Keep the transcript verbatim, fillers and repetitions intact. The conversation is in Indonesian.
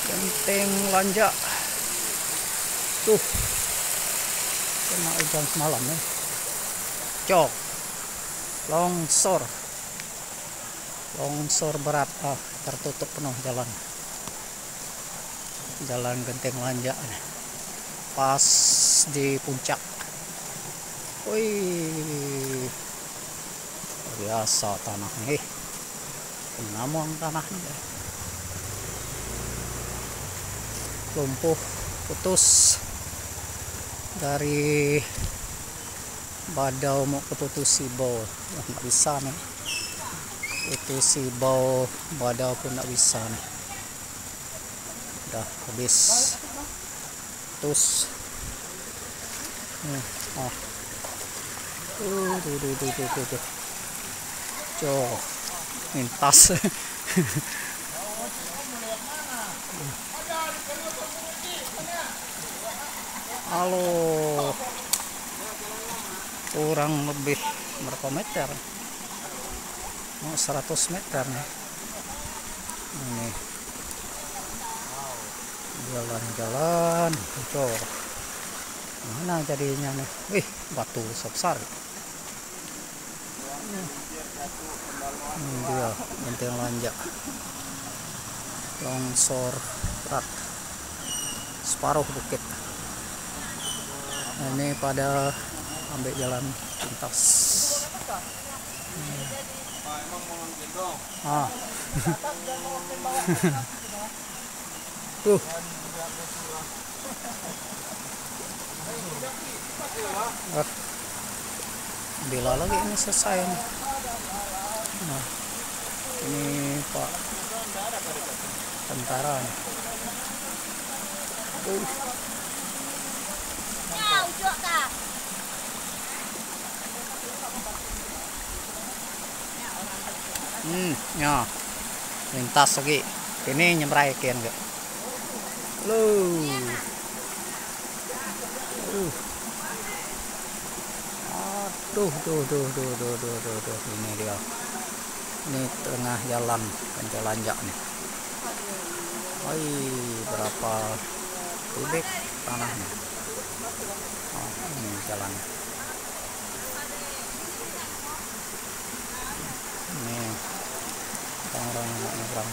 Genteng Lanja. Tuh, kena hujan semalam ya. Cok, longsor, longsor berat. Ah, tertutup penuh jalan. Jalan Genteng Lanja, pas di puncak. Wih, biasa tanahnya. Eh, penamung tanahnya. Lumpuh, putus dari Badau mau ke Putusibau. Nah, nggak bisa nih. Putusibau Badau pun nggak bisa nih. Udah habis. Putus. Hmm, ah. Uh, tuh, tuh, tuh, tuh, tuh, tuh. Coh, mintas. Halo, kurang lebih berapa meter? Oh, seratus meter nih. Ini jalan-jalan, coba mana jadinya nih? Wih, batu besar. Ini dia Genteng Lanja, longsor berat, separuh bukit. Ini pada ambil jalan pintas. Hmm. Ah. Tuh. Ah. Bila lagi ini selesai nih. Nah, ini Pak tentara nih. Uh. Hmm, ya. Lintas lagi. Ini nyemrai kian enggak? Lu. Uh. Aduh, tuh, tuh, tuh, tuh, tuh, tuh, tuh, ini dia. Ini tengah jalan Genteng Lanja nih. Woi, berapa kubik tanahnya? Oh, ini jalan. Ini orang-orang yang mau nyebrang.